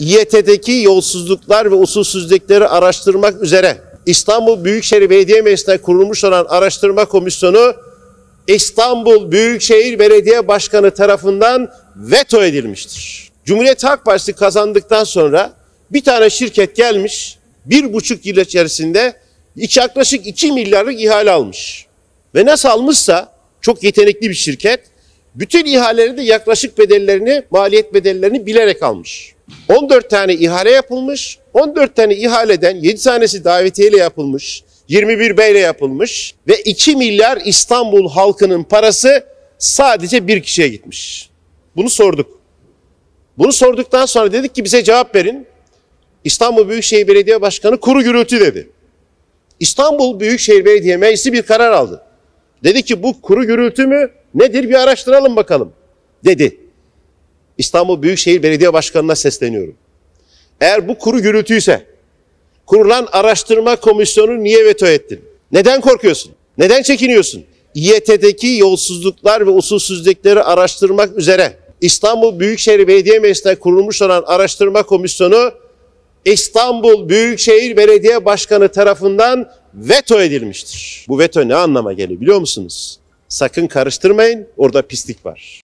İETT'deki yolsuzluklar ve usulsüzlükleri araştırmak üzere İstanbul Büyükşehir Belediye Meclisi'nde kurulmuş olan araştırma komisyonu İstanbul Büyükşehir Belediye Başkanı tarafından veto edilmiştir. Cumhuriyet Halk Partisi kazandıktan sonra bir tane şirket gelmiş, 1,5 yıl içerisinde yaklaşık 2 milyarlık ihale almış. Ve nasıl almışsa çok yetenekli bir şirket, bütün ihaleleri de yaklaşık bedellerini, maliyet bedellerini bilerek almış. 14 tane ihale yapılmış, 14 tane ihaleden 7 tanesi davetiyeyle yapılmış, 21 beyle yapılmış ve 2 milyar İstanbul halkının parası sadece bir kişiye gitmiş. Bunu sorduk. Bunu sorduktan sonra dedik ki bize cevap verin. İstanbul Büyükşehir Belediye Başkanı kuru gürültü dedi. İstanbul Büyükşehir Belediye Meclisi bir karar aldı. Dedi ki bu kuru gürültü mü? Nedir bir araştıralım bakalım dedi. İstanbul Büyükşehir Belediye Başkanı'na sesleniyorum. Eğer bu kuru gürültüyse kurulan araştırma komisyonu niye veto ettin? Neden korkuyorsun? Neden çekiniyorsun? İETT'deki yolsuzluklar ve usulsüzlükleri araştırmak üzere İstanbul Büyükşehir Belediye Meclisi'nde kurulmuş olan araştırma komisyonu İstanbul Büyükşehir Belediye Başkanı tarafından veto edilmiştir. Bu veto ne anlama geliyor biliyor musunuz? Sakın karıştırmayın, orada pislik var.